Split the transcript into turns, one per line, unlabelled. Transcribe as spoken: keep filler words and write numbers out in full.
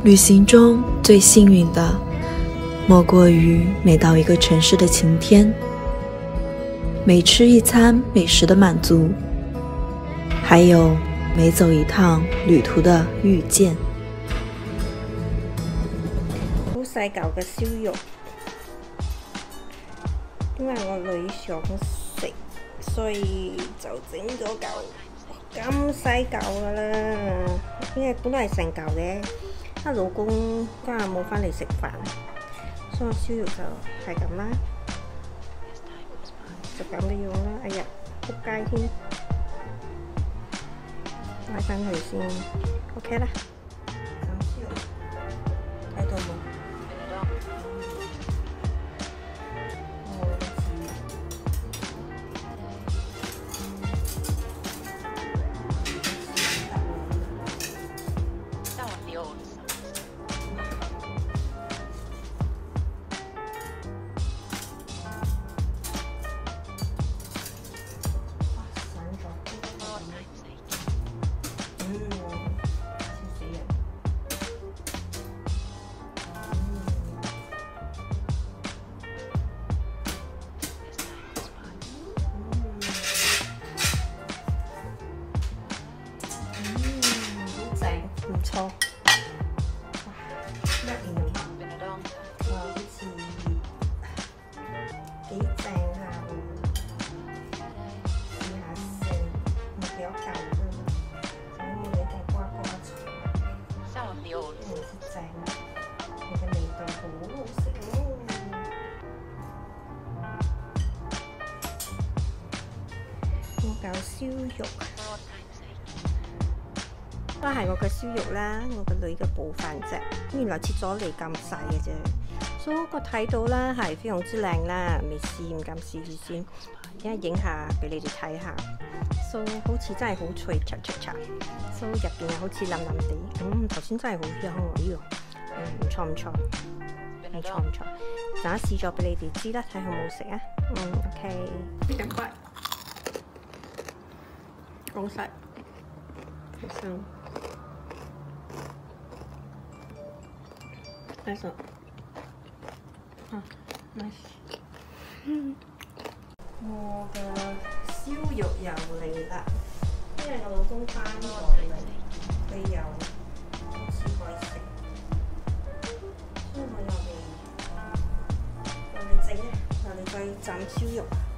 旅行中最幸运的，莫过于每到一个城市的晴天，每吃一餐美食的满足，还有每走一趟旅途的遇见。
好細嚿嘅燒肉，因為我女想食，所以就整咗嚿咁細嚿噶啦。因為本來係成嚿嘅，阿老公今日冇返嚟食飯，所以燒肉就係咁啦，就咁嘅樣啦。哎呀，仆街添，拉返佢先 ，OK 啦。咁燒肉睇到冇？唔錯，一年哇，好似幾正下喎，試下先，唔幾多嚿啫，咁我哋嘅瓜瓜菜，真係正，佢嘅味道好好食咯。我搞燒肉。都係我嘅燒肉啦，我個女嘅補飯啫。原來切咗嚟咁細嘅啫，所以我睇到啦係非常之靚啦，未試唔敢試住先，而家影下俾你哋睇下。所以好似真係好脆，嚓嚓嚓。所以入邊又好似腍腍地，嗯頭先真係好香喎呢個，嗯唔錯唔錯，唔錯唔錯。陣間試咗俾你哋知啦，睇好唔好食啊？嗯 OK。一塊，講晒，好香。nice 啊 nice 我嘅燒肉又嚟啦，因為我老公翻咗嚟，佢又好似可以食，所以我又嚟又嚟整啊，又嚟再斬燒肉。